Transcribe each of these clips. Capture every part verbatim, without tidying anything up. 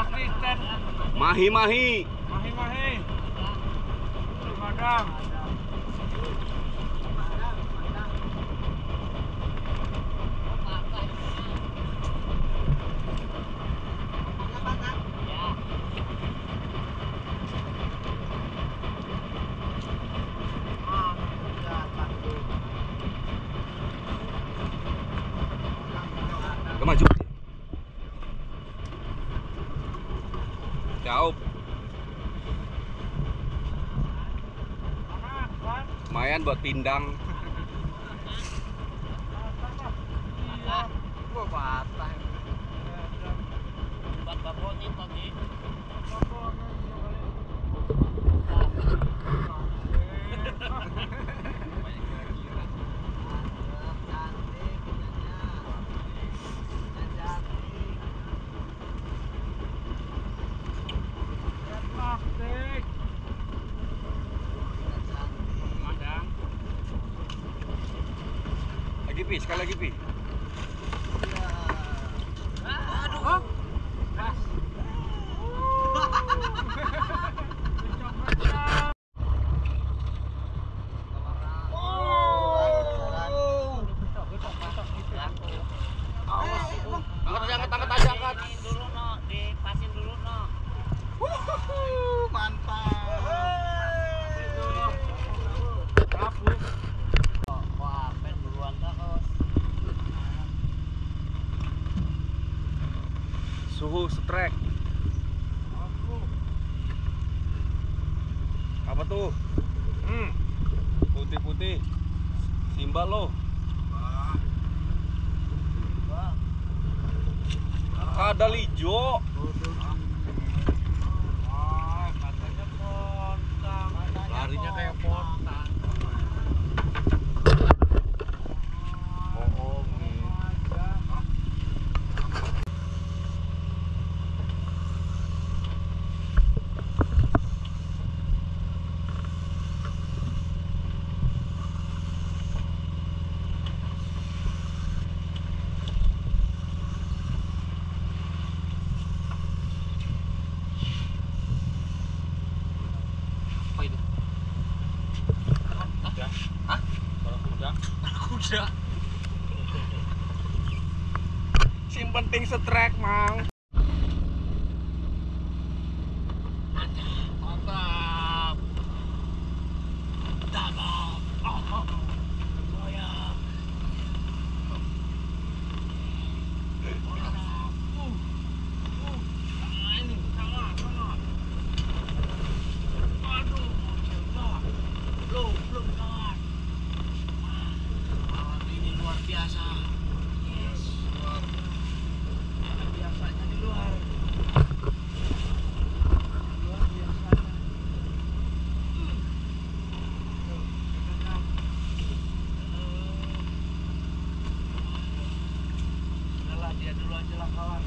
Mahi mahi. Mahi mahi. Madam. Maju. Jauh. Lumayan buat pindang. Gua patah. Buat baboni tadi. Lagi pi, sekali lagi pi. Aduh. Angkat, angkat, angkat aja, angkat. Ini dulu no, dipasin dulu no. Mantap. Wah, pen duluan terus. Suhu setrek. Apa tuh? Hmm. Putih-putih. Simbal lo. Ada lijo. Ah, katanya pontang. Larinya kayak pontang. Oh, apa itu? Kuda. Hah? Kuda. Kuda. Yang penting setrek, Mang. Mantap. Tabap. Oh, oh. Goyang. Biasa. Yes. Biasanya di luar. Luar biasanya. Udahlah, dia dulu aja lah kawan.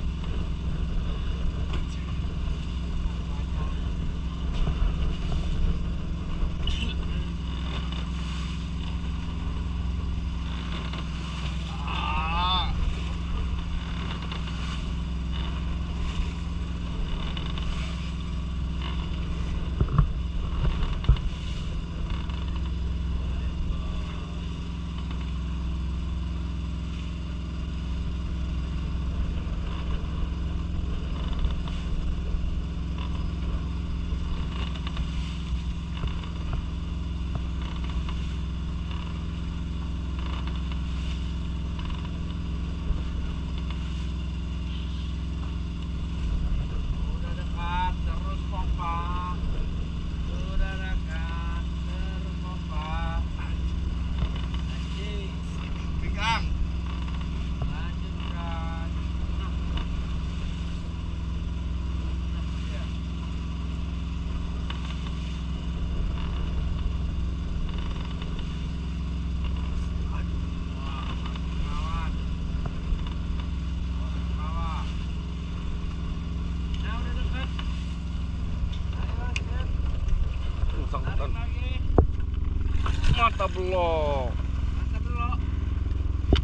Mata belok. Mantap dulu.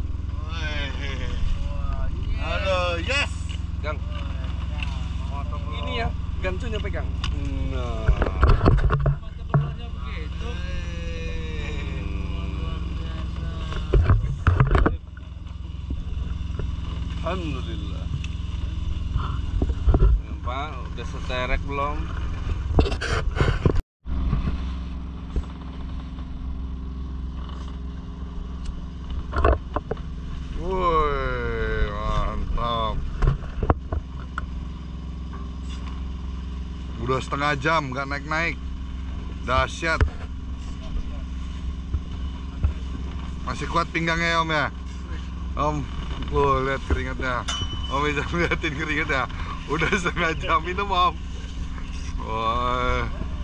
Wih. Wah, yes. Aduh, yes. Gang. Motong gancunya pegang. Nah. Mata berlonya begitu. Luar biasa. Alhamdulillah. Pak, udah seterek belum? Woi, mantap. Udah setengah jam nggak naik-naik. Dahsyat. Masih kuat pinggangnya ya, Om ya? Om, oh, lihat keringatnya. Om bisa liatin keringatnya. Udah setengah jam minum, Om. Wah.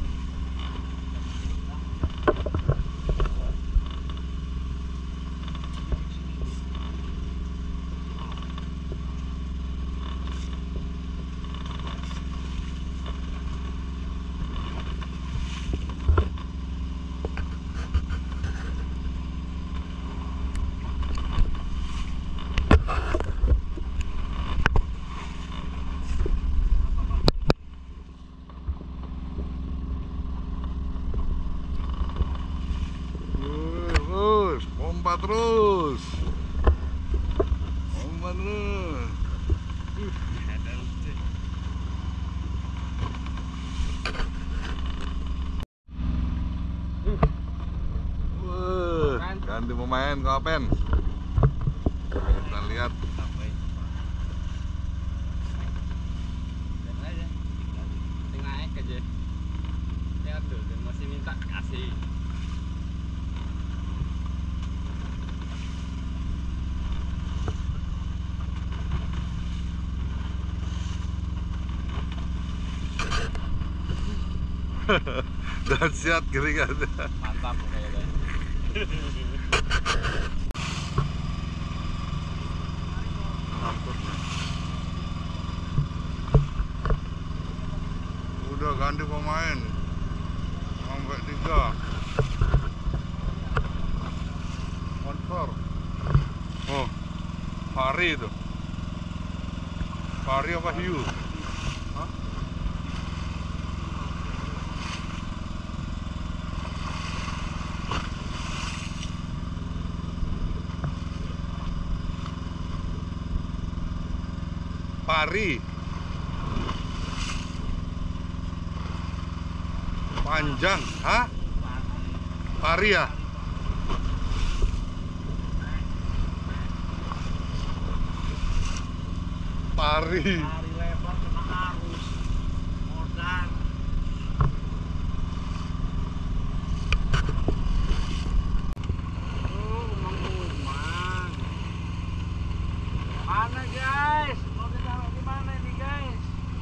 Terus, pompa terus. Pompa terus. Wuh, ganti pemain Kapen. Kita lihat. Naik aja. Lihat dulu, masih minta kasih. Dahsyat keringatnya. Mantap kayaknya. Udah ganti pemain sampai tiga. Sponsor. Oh, Fahri itu. Fahri apa Hiu? Hah? Pari panjang, hah? Pari ya? Pari. Hari lebar kena arus. Modal. Oh, umang-umang. Mana guys? Mau ditaruh di mana ini guys?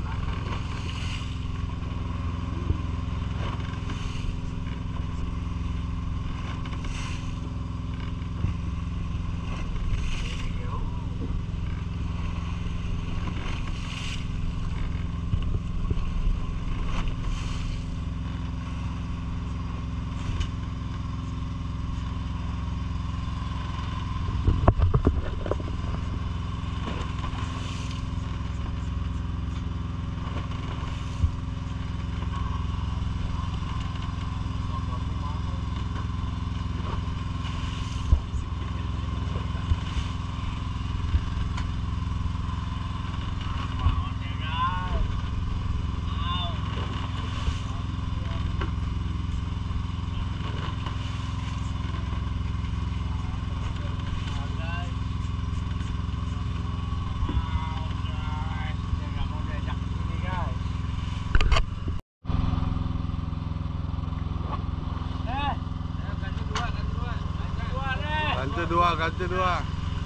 Ganti dua, ganti dua.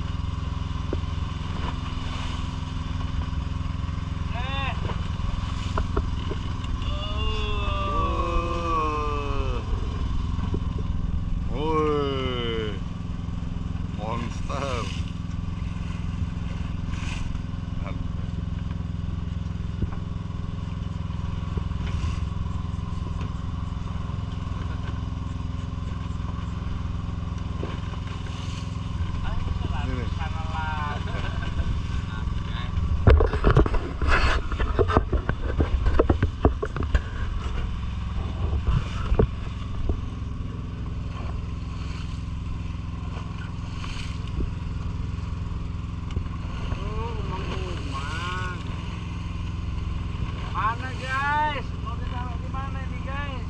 Woi, monster. guys, mau ditaruh di mana nih guys?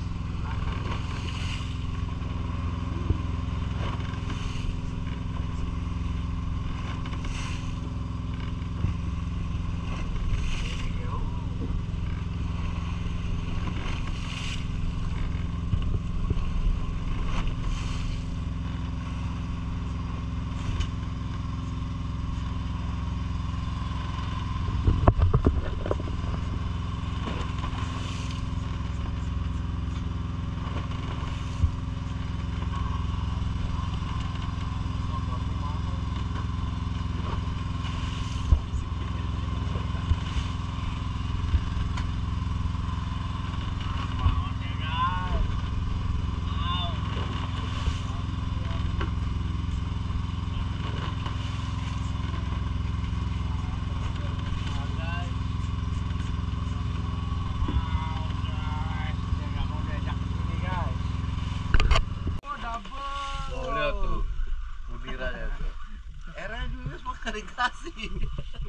Dikasih.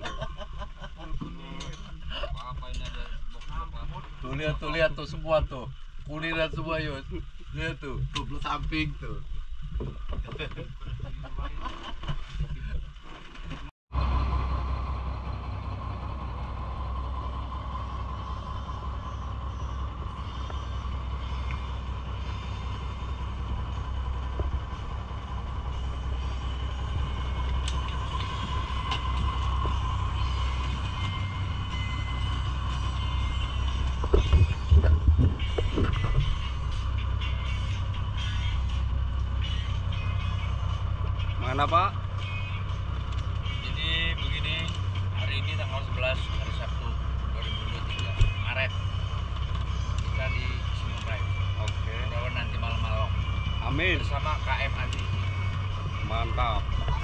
Apa ini ada box apa? Tuh lihat tuh lihat tuh semua tuh. Kuliran semua yuk. Lihat tuh, tuh belah samping tuh. Mana Pak? Jadi begini, hari ini tanggal sebelas hari Sabtu dua ribu dua puluh tiga Maret kita di Simon Oke. Mudah-mudahan nanti malam-malam Amin. bersama K M Adi. Mantap.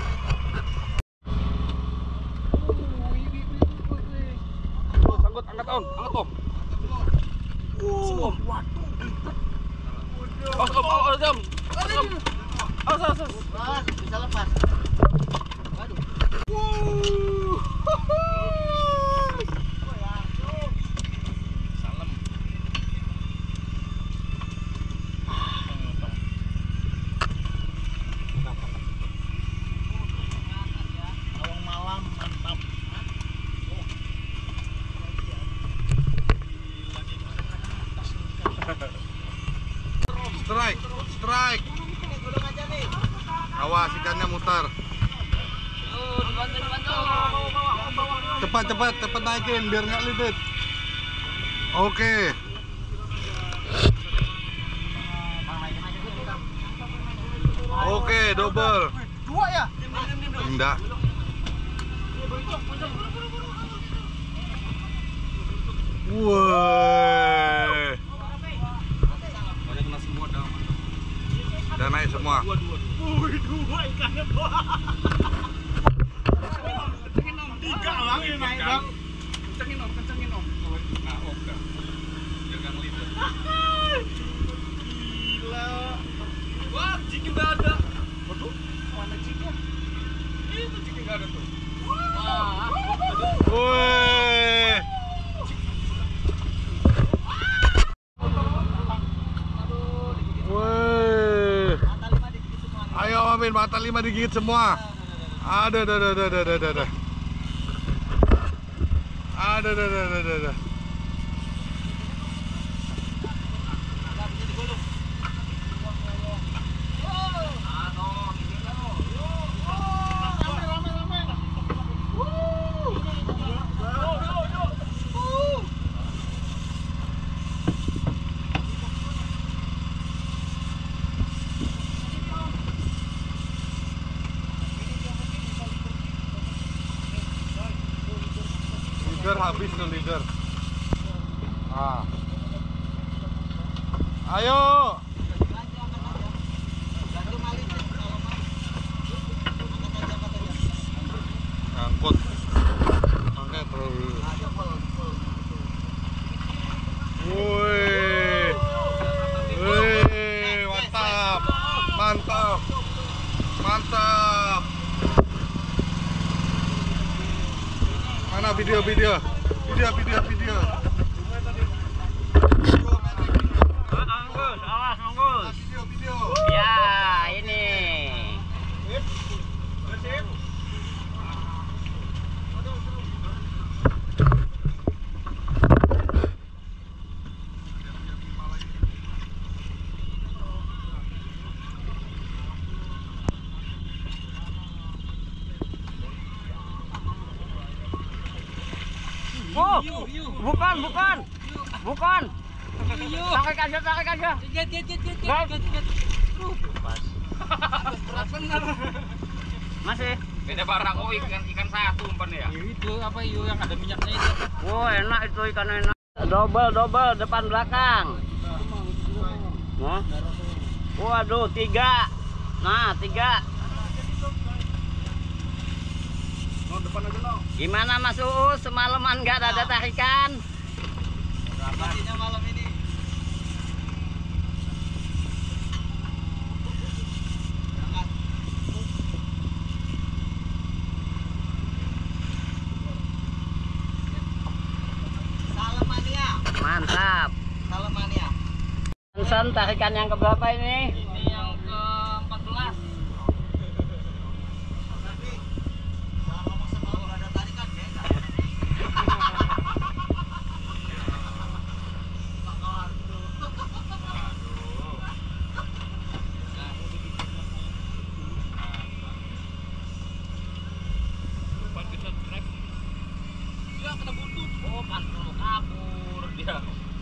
Oh, sangkut, angkat on, angkat om. Semua. Oh, om, oh, oh, jam. Om. Oh, sos, sos. Bisa lepas. Waduh. Salam. Awang malam mantap. Strike, strike. Awas ikannya mutar. Cepat cepat cepat naikin biar nggak lidet. Oke. Oke, double. Dua ya? Enggak. Wah. Banyak kena semua dah. Udah naik semua. Wih, dua ikannya dua. Tiga bang ini naik bang. Kencengin om, kencengin om. Nah, om dah. Jangan lihat. Gila. Wah, ciki nggak ada. Waduh, mana ciknya? Itu ciki nggak ada tuh. Wah. Woi. Woi. Ayo Amin, mata lima digigit semua. Ada, ada, ada, ada, ada, ada, ada. Ada, ada, ada, ada, ada. Leader habis tuh leader. Ah. Ayo. Angkut. Oke, terus. Woi. Woi, mantap. Mantap. Mantap. Mana video-video? Video, video, video. bukan, bukan. Bukan. Tarik aja, tarik aja. Jet, jet, jet, jet, Guys. jet, jet. Pas. Berat bener. Masih. Beda barang oh ikan ikan satu umpan ya. Itu apa yuk yang ada minyaknya itu? Wow, enak itu ikan enak. Double, double depan belakang. Nah. Waduh, tiga. Nah, tiga. No depan aja no. Gimana Mas Uus? Semalaman nggak ada tarikan? Berapa malam ini? Salamania. Mantap. Salamania. Hansen, tarikan yang keberapa ini? Ini yang ke empat belas. Dia kena buntut. Oh, kan mau kabur dia.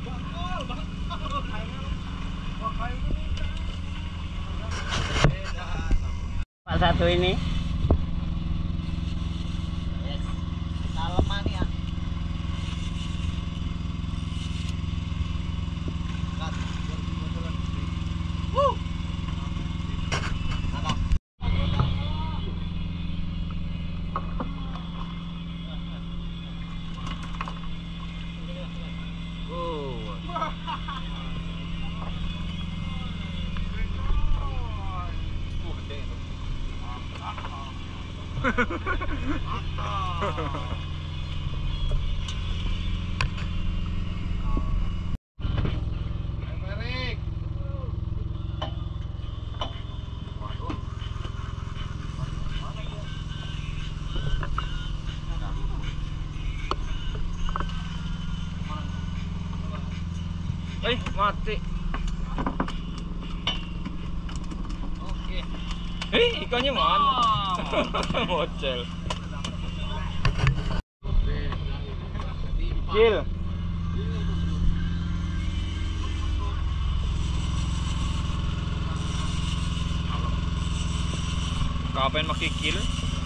Pak satu ini. Yes. Salaman ya. Wuh. Eh, mati. Oke. Eh, ikannya mana? Bocel. Kill. Kapan pakai kill?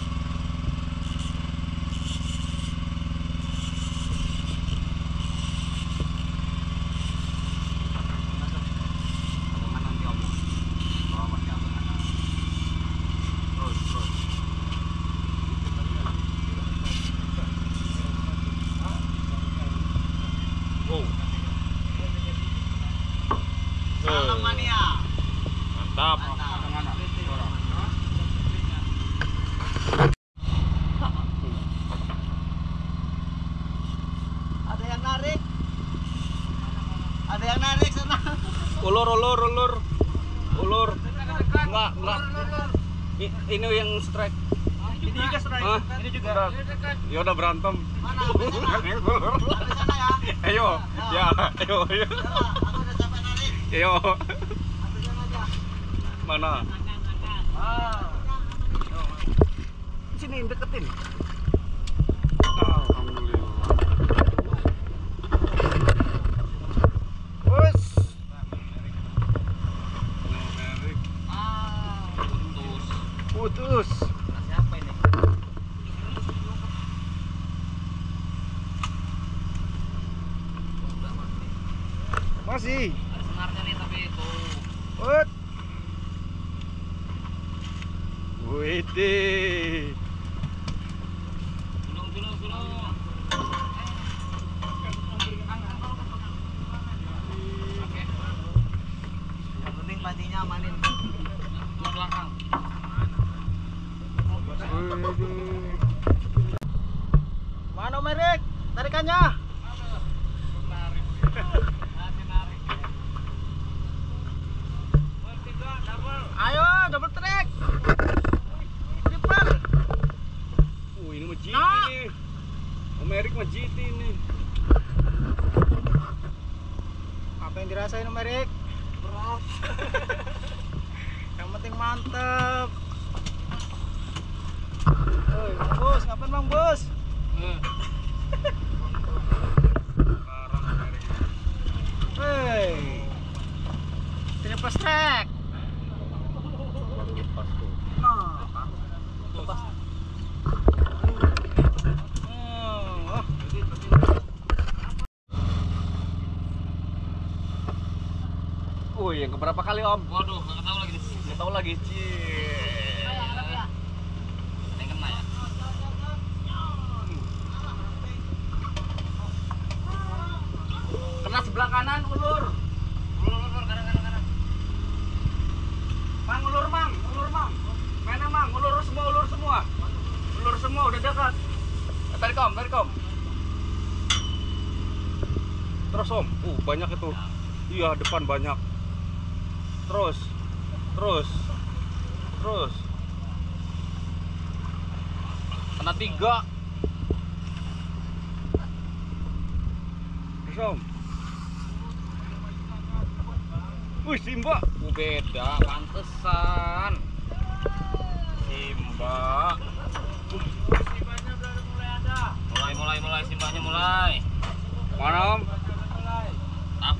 Salamania. Mantap. Ada yang narik. Ada yang narik sana. Ulur, ulur, ulur. Ulur. Enggak, enggak. I- ini yang strike. Ini juga strike. Hah? Ini juga. Ya udah berantem. Mana? Di sana ya. Ayo. Ya, ayo, ayo. Aku udah capek narik. Ayo. Ambilkan aja. Mana? Ah. Sini deketin. Alhamdulillah. Us. Ah. Putus. Putus. Siapa ini? Masih. Ada senarnya nih tapi itu. Ut. Wede. Gulung, gulung, gulung. Yang penting pancinya amanin. Di belakang. Mana Merik? Tarikannya. Ayo, double track. Triple. Oh, ini mah G T Nah. nih. Amerik mah G T nih. Apa yang dirasain Om Erik? Berat. Yang penting mantep. Oi, Bang Bos, ngapain Bang Bos? Eh. Oh, yang keberapa kali Om? Waduh, nggak tahu lagi. Nggak tahu lagi. Cie. Yang kena ya. Kena sebelah kanan, ulur. Ulur, ulur, kanan, kanan, kanan. Mang, ulur mang, ulur mang. Mana mang, ulur semua, ulur semua. Ulur semua, udah dekat. Eh, tarik Om, tarik Om. Terus Om, uh banyak itu. Iya, depan banyak. Terus, terus, terus. Kena tiga. Terus Om. Wih, Simba. Uh, beda, pantesan. Simba. Simbanya udah mulai ada. Mulai, mulai, mulai. Simbanya mulai. Mana Om? Tap.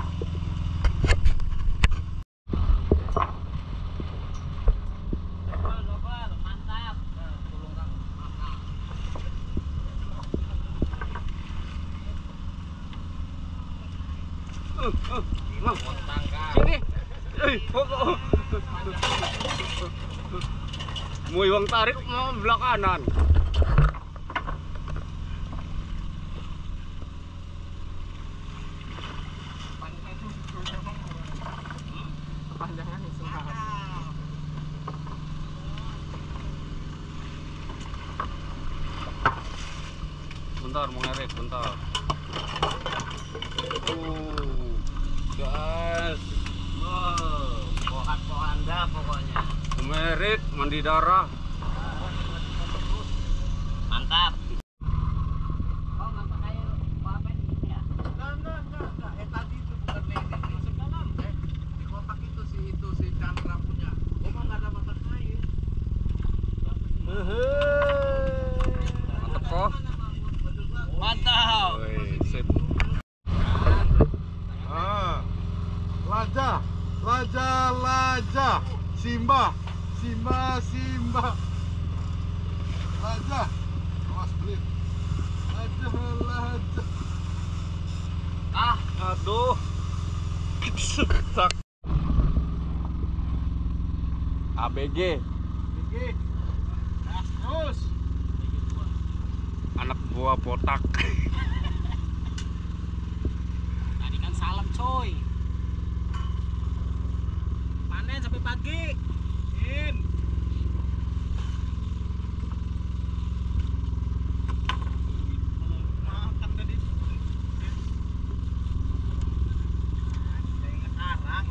Uh, uh, Mang. Sini. Eh, pokok. Mau yang tarik mau belah kanan. Bentar, mau ngerek, bentar. Uh, gas. Wow, pohan-pohan dah pokoknya. Merik, mandi darah. Mantap. Oh, masak air apa ini ya? Enggak, enggak, enggak, enggak. Eh tadi itu bukan lele. Eh, di kotak itu si itu si Chandra punya. Oh, mah enggak ada masak air. Mantap kok. Mantap. Woi, sip. Ah, Laja, Laja, Laja, Simba, Simba, Simba, Laja, awas pelit, Laja, Laja. Ah, aduh. Kesetak. A B G. Oke. Gas terus. Anak buah botak. Tadi kan salam coy. Panen sampai pagi. In. Makan tadi. Saya ngekarang.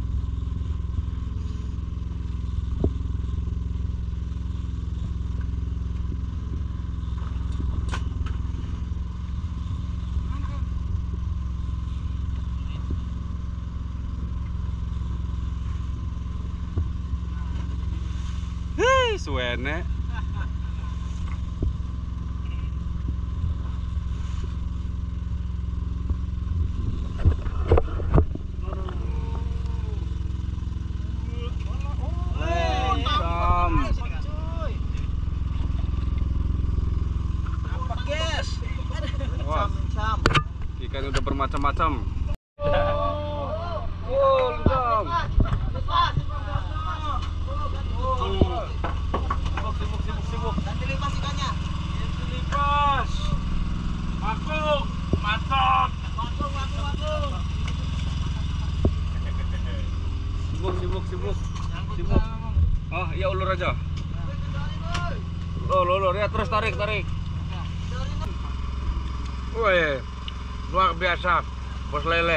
Hei, suene. Sam. Apa guys? Wah, ikan udah bermacam-macam. Oh, Sam. Sibuk, sibuk, sibuk, sibuk. Ganti lipas ikannya. Itu lipas. Makuk, mantap. Wakung, wakung, wakung. Sibuk, sibuk, sibuk. Sibuk. Oh, ya ulur aja. Oh, ulur ya, terus tarik, tarik. Woi, luar biasa, bos lele.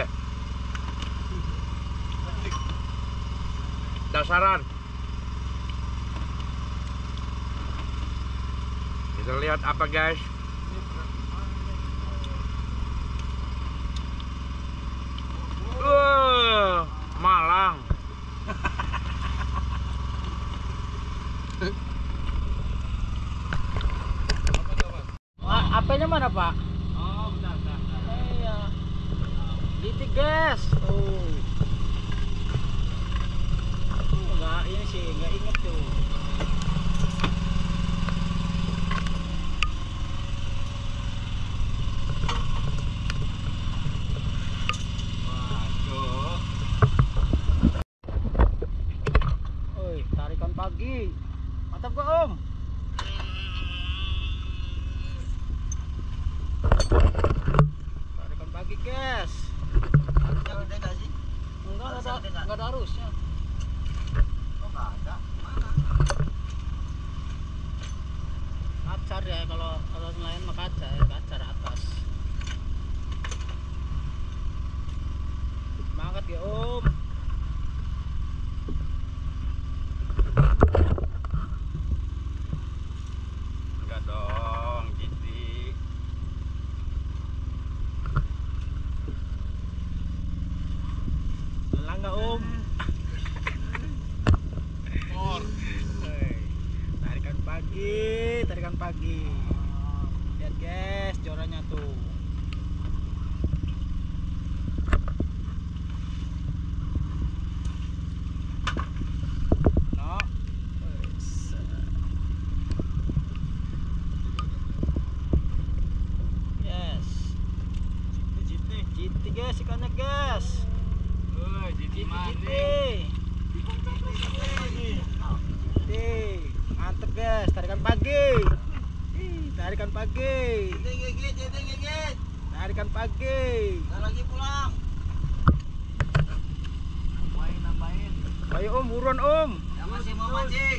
Dasaran. Kita lihat apa guys? Uh, Malang. Apanya mana Pak? Oh, bentar, bentar, bentar. Iya. Gitu guys. Tuh. Enggak, ini sih enggak inget tuh. Waduh. gas. Harusnya gede nggak sih? Enggak Harusnya ada gede nggak? enggak ada arusnya. Oh nggak ada. Mana? Kacar ya, kalau kalau nelayan mah kacar, kacar atas. Semangat ya Om. Enggak dong, Giti. Lelah nggak Om? Mor. Hei, tarikan pagi, tarikan pagi. Lihat guys, jorannya tuh. No. Wes. Yes. Jiti, jiti guys, ikannya guys. Oh, Giti Jiti, mandi. jiti. Jiti, mantep guys, tarikan pagi. Ih, tarikan pagi. Gigit, gigit, gigit, gigit. Tarikan pagi. Ntar lagi pulang. Nambahin, nambahin. Ayo Om, buruan Om. Yang masih mau mancing.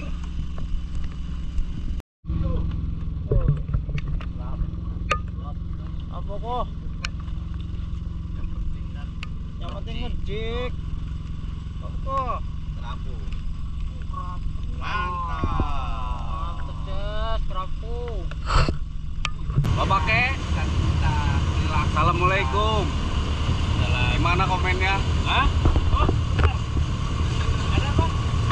Apa kok? Yang penting kan Yang penting ngejek. Apa kok? kerapu. Mantap. Mantep guys, kerapu. Bapak Ke, Assalamualaikum. Gimana komennya? Hah? Oh, ada apa?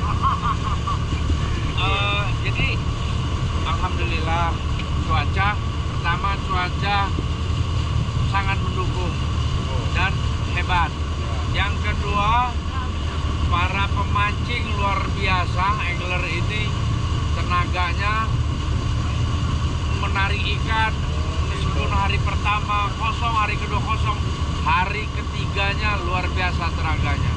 Eh, jadi alhamdulillah cuaca pertama cuaca sangat mendukung dan hebat. Yang kedua, para pemancing luar biasa, angler ini tenaganya menarik ikan. Meskipun hari pertama kosong, hari kedua kosong, hari ketiganya luar biasa tenaganya.